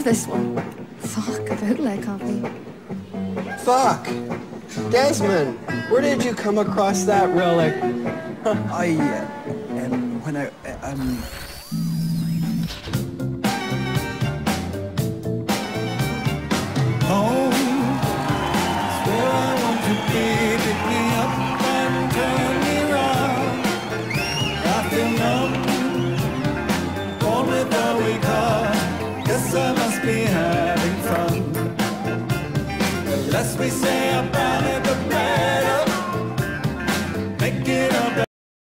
this one. Fuck, a bootleg copy. Fuck! Desmond, where did you come across that relic? When I, Home is where I want to be. Pick me up and turn me round. I feel numb, born with a weak heart. Guess I must be having fun. The less we say about